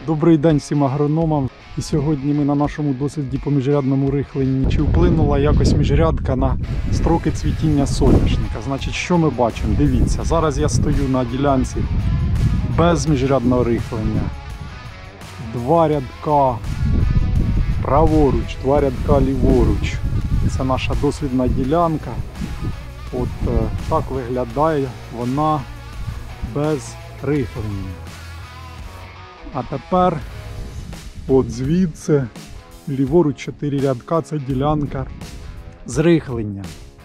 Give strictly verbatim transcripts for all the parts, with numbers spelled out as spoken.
Добрий день всім агрономам. І сьогодні ми на нашому досліді по міжрядному рихленні. Чи вплинула якось міжрядка на строки цвітіння соняшника? Значить, що ми бачимо? Дивіться, зараз я стою на ділянці без міжрядного рихлення. Два рядка праворуч, два рядка ліворуч. Це наша дослідна ділянка. От е, так виглядає вона без рихлення. А тепер от звідси ліворуч чотири рядка, це ділянка з рихлення.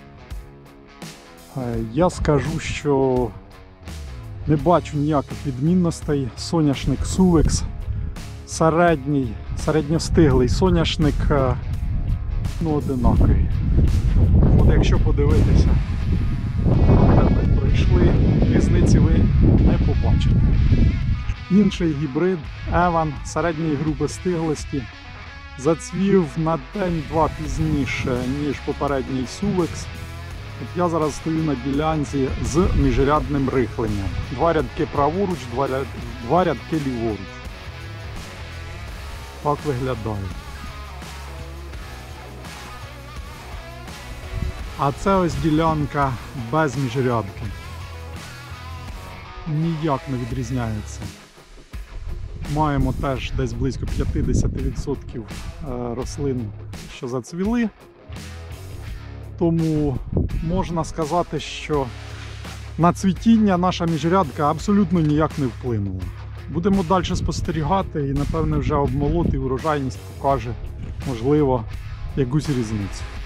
Я скажу, що не бачу ніяких відмінностей. Соняшник Сувекс, середній, середньостиглий соняшник, ну, одинаковий. От якщо подивитися, ми пройшли, різниці ви не побачите. Інший гібрид Еван середньої групи стиглості зацвів на день-два пізніше, ніж попередній Сувекс. От я зараз стою на ділянці з міжрядним рихленням. Два рядки праворуч, два, ряд... два рядки ліворуч. Так виглядає. А це ось ділянка без міжрядки. Ніяк не відрізняється. Маємо теж десь близько п'ятдесят відсотків рослин, що зацвіли. Тому можна сказати, що на цвітіння наша міжрядка абсолютно ніяк не вплинула. Будемо далі спостерігати і, напевне, вже обмолот і урожайність покаже, можливо, якусь різницю.